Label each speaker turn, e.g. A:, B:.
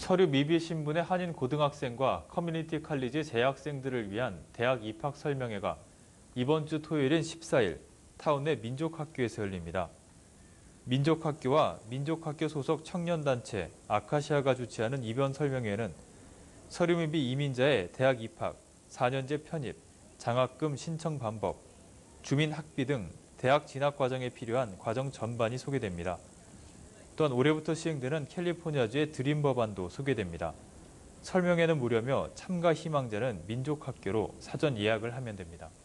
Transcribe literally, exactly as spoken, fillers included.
A: 서류 미비 신분의 한인 고등학생과 커뮤니티 칼리지 재학생들을 위한 대학 입학 설명회가 이번 주 토요일인 십사일 타운 내 민족학교에서 열립니다. 민족학교와 민족학교 소속 청년단체 아카시아가 주최하는 이번 설명회는 서류 미비 이민자의 대학 입학, 사 년제 편입, 장학금 신청 방법, 주민 학비 등 대학 진학 과정에 필요한 과정 전반이 소개됩니다. 또한 올해부터 시행되는 캘리포니아주의 드림 법안도 소개됩니다. 설명회는 무료며 참가 희망자는 민족학교로 사전 예약을 하면 됩니다.